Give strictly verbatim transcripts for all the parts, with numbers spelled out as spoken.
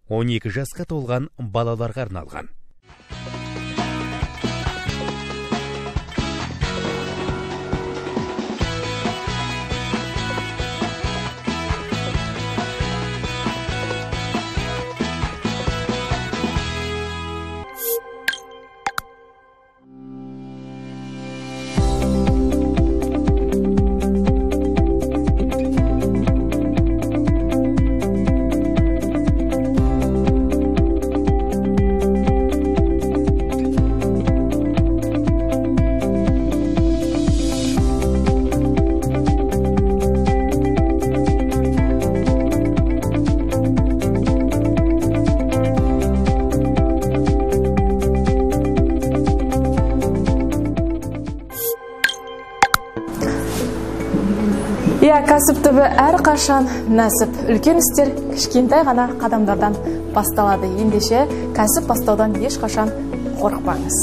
он екі жасқа толған балаларға арналған. Иә, кәсіп түбі әр қашан нәсіп. Үлкен істер кішкентай ғана қадамдардан басталады. Ендеше кәсіп бастаудан ешқашан қорықпаңыз.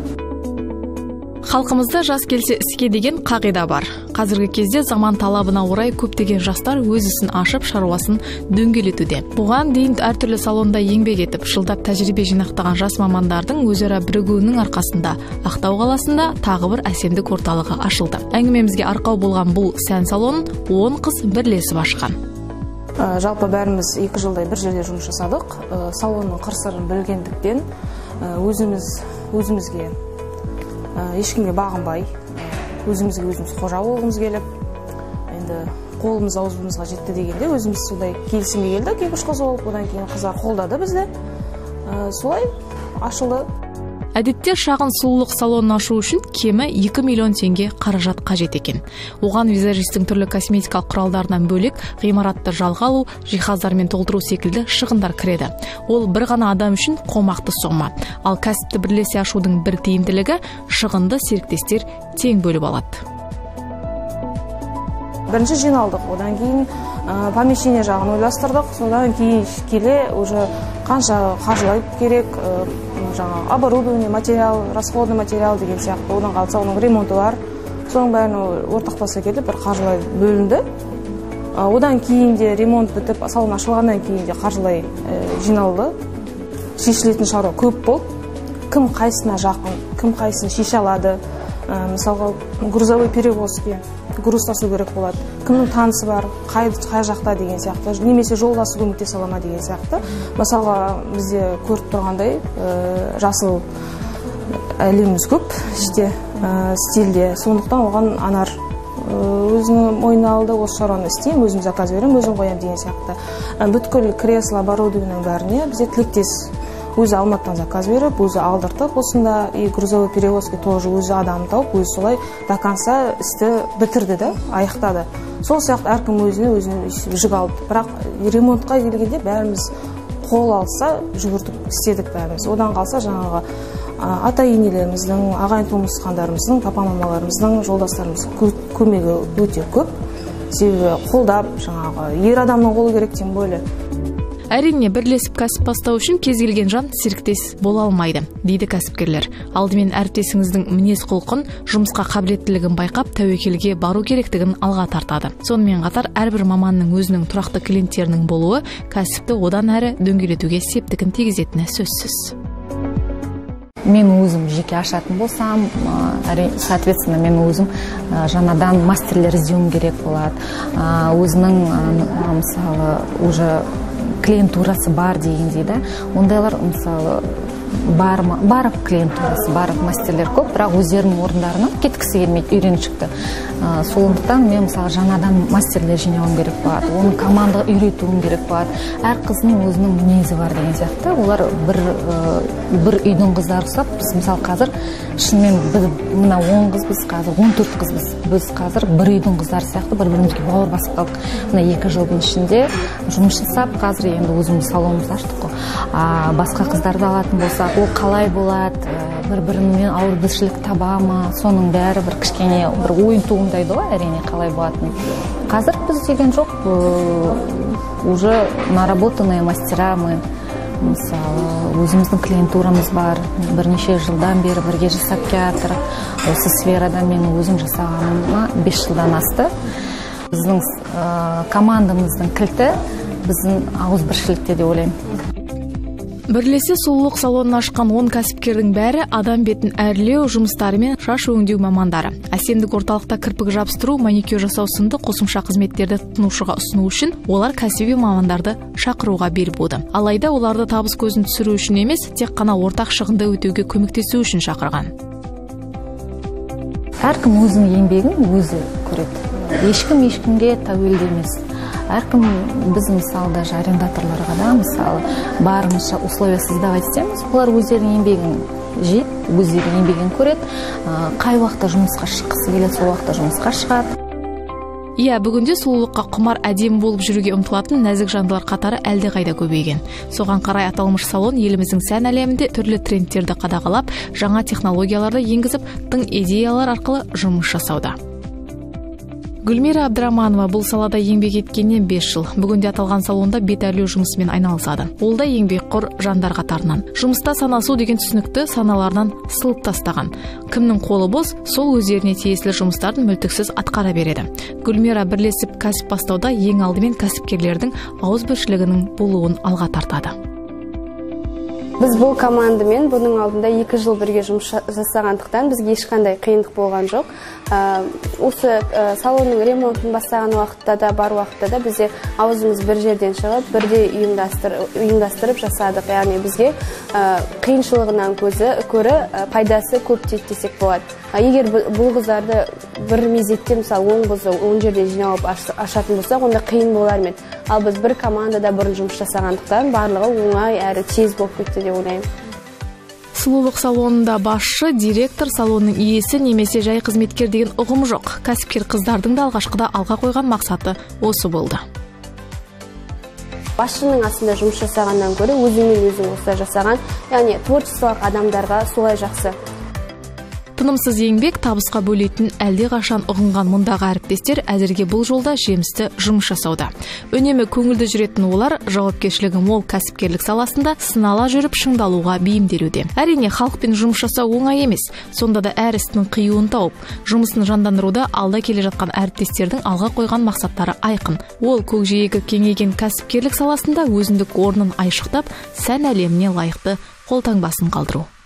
Халқымызда жас келсе іске деген қағида бар. Қазіргі кезде заман талабына орай көптеген жастар өз ісін ашып, шаруасын дөңгелетуде. Бұған дейін әртүрлі салонда еңбек етіп, жылдап тәжірибе жинақтаған жас мамандардың өзара бірігуінің арқасында Ақтау қаласында тағы бір әсемдік орталығы ашылды. Әңгімемізге арқау болған бұл сән салонын он қыз бірлесіп ашқан. Жалпы бәріміз екі жылдай бір жерде жұмыс жасадық. Салонның қыр-сырын білгендіктен өзіміз өзімізге ешкімге бағынбай, өзімізге өзіміз қожа болғымыз келіп, енді қолымыз аузымызға жетті дегенде өзіміз солай келісімге келдік, екі-үш қыз болып, одан кейін қыздар қолдады бізді. Солай ашылды. Әдетте шағын сұлулық салонын ашу үшін кемі екі миллион теңге қаражат қажет екен. Оған визажистің түрлі косметикалық құралдарынан бөлек ғимаратты жалға алу, жиһаздармен толтыру секілді шығындар кіреді. Ол бір ғана адам үшін қомақты сома. Ал кәсіпті бірлесе ашудың бір тиімділігі шығынды серіктестер тең бөліп алады. Бірінші жиналдық, одан кейін помещение жағын ойластырдық, содан кейін келе уже қанша қаржылай керек, жаңа оборудование, материал, расходный материал деген сияқты, одан қалса оның ремонты бар. Соның бәрін ортақтаса келіп бір қаржылай бөлінді. Одан кейін де ремонт бітіп, салон ашылғаннан кейін де қаржылай жиналды. Шешілетін шаруа көп болды. Кім қайсына жақын, кім қайсысын шеше алады. Мысалға, грузовой перевозки груз тасу керек болады. Кімнің танысы бар, қай жақта деген сияқты, немесе жолдасы көмектесе ала ма деген сияқты. Мысалға, бізде көріп тұрғандай жасыл әлеміміз көп, іште стильде. Сондықтан оған Анар өзінің мойнына алды, осы шаруаны істеймін, өзім заказ беремін, өзім қоямын деген сияқты. Бүткіл кресло оборудованияның бәріне бізде тілектес. Өзі Алматыдан заказ беріп, өзі алдыртып, осында и грузовой перевозки тоже өзі адам тауып, өзі солай до конца істі бітірді да, аяқтады. Сол сияқты әркім өзіне өзіне жүк алды. Бірақ ремонтқа келгенде бәріміз қол алса, жүгіртіп істедік бәріміз. Одан қалса жаңағы ата-енелеріміздің, ағайын туысқандарымыздың, папа-мамаларымыздың, жолдастарымыз көмегі өте көп. Себебі қолдап, жаңағы ер адамның қолы керек тем более. Әрине, бірлесіп кәсіп бастау үшін кез келген жан серіктес бола алмайды, дейді кәсіпкерлер. Алдымен әріптесіңіздің мінез құлқын, жұмысқа қабілеттілігін байқап, тәуекелге бару керектігін алға тартады. Сонымен қатар, әрбір маманның өзінің тұрақты клиенттерінің болуы кәсіпті одан әрі дөңгелетуге септігін тигізетіні сөзсіз. Мен өзім жеке ашатын болсам, соответственно, мен өзім жаңадан мастерлер іздеуім керек болады. Өзінің, мысалы, уже клиентурасы бар дегендей да, ондайлар мысалы барып клиентурасы, барып мастерлер көп, бірақ өздерінің орындарынан кеткісі келмейді, үйреншікті. Сондықтан мен мысалы жаңадан мастерлер жинауым керек болады, оның командаға үйретуім керек болады. Әр қыздың өзінің мінезі бар деген сияқты. Олар бір бір үйдің қыздары ұқсап, біз мысалы қазір шынымен біз мына он қыз, біз қазір он төрт қыз, біз қазір бір үйдің қыздары сияқты бір-бірімізге бауыр басып қалдық. Мына екі жылдың ішінде жұмыс жасап, қазір енді өзіміз салонымызды аштық қой. Басқа қыздарды алатын болсақ, ол қалай болады, бір-бірімен ауызбіршілік таба ма, соның бәрі бір кішкене бір ойын туындайды ғой, әрине қалай болатыны. Қазір біз деген жоқ, уже наработанные мастера мы, мысалы, өзіміздің клиентурамыз бар, бірнеше жылдан бері бірге жасап келатыр. Осы сферада мен өзім жасағаныма бес жылдан асты. Біздің командамыздың кілті біздің ауызбіршілікте деп ойлаймын. Бірлесе сұлулық салонын ашқан он кәсіпкердің бәрі адам бетін әрлеу жұмыстары мен шаш өңдеу мамандары. Әсемдік орталықта кірпік жабыстыру, маникюр жасау сынды қосымша қызметтерді тұтынушыға ұсыну үшін олар кәсіби мамандарды шақыруға бел буды. Алайда оларды табыс көзін түсіру үшін емес, тек қана ортақ шығынды өтеуге көмектесу үшін шақырған. Әркім өзінің еңбегін өзі көреді. Ешкім ешкімге тәуелді емес. Әркім біз мысалы даже арендаторларға да мысалы барынша условия создавать етеміз. Олар өздерінің еңбегін жейді, өздерінің еңбегін көреді. Қай уақытта жұмысқа шыққысы келеді, сол уақытта жұмысқа шығады. Иә, бүгінде сұлулыққа құмар әдемі болып жүруге ұмтылатын нәзік жандылар қатары әлде қайда көбейген. Соған қарай аталмыш салон еліміздің сән әлемінде түрлі трендтерді қадағалап, жаңа технологияларды енгізіп, тың идеялар арқылы жұмыс жасауда. Гүлмира Абдраманова бұл салада еңбек еткеннен бес жыл. Бүгінде аталған салонда бет әрлеу жұмысымен айналысады. Ол да еңбекқор жандар қатарынан. Жұмыста санасу деген түсінікті саналарынан сылып тастаған. Кімнің қолы бос, сол өздеріне тиесілі жұмыстарын мүлтіксіз атқара береді. Гүлмира бірлесіп кәсіп бастауда ең алдымен кәсіпкерлердің ауызбіршілігінің болуын алға тартады. Біз бұл командамен бұның алдында екі жыл бірге жұмыс жасағандықтан бізге ешқандай қиындық болған жоқ. Осы салонның ремонтын бастаған уақытта да, бар уақытта да бізде аузымыз бір жерден шығып, бірде ұйымдастырып жасадық. Яғни бізге қиыншылығынан көзі көрі пайдасы көп дейді десек болады. Егер бұл қыздарды бір мезетте мысалы он қызды он жерде жиналып ашатын болсақ, онда қиын болар ма еді. Ал біз бір командада бұрын жұмыс жасағандықтан барлығы оңай әрі тез болып кетті деп ойлаймын. Сұлулық салонында басшы, директор, салонның иесі немесе жай қызметкер деген ұғым жоқ. Кәсіпкер қыздардың да алғашқыда алға қойған мақсаты осы болды. Басшының астында жұмыс жасағаннан көрі өзіңмен өзің осылай жасаған, яғни творчестволық адамдарға солай жақсы. Тынымсыз еңбек табысқа бөлейтін әлде қашан ұғынған мұндағы әріптестер әзірге бұл жолда жемісті жұмыс жасауда. Үнемі көңілді жүретін олар жауапкершілігі мол кәсіпкерлік саласында сынала жүріп шыңдалуға бейімделуде. Әрине, халықпен жұмыс жасау оңай емес. Сонда да әр істің қиюын тауып, жұмысын жандандыруда алда келе жатқан әріптестердің алға қойған мақсаттары айқын. Ол көкжиегі кеңейген кәсіпкерлік саласында өзіндік орнын айшықтап, сән әлеміне лайықты қолтаңбасын қалдыру.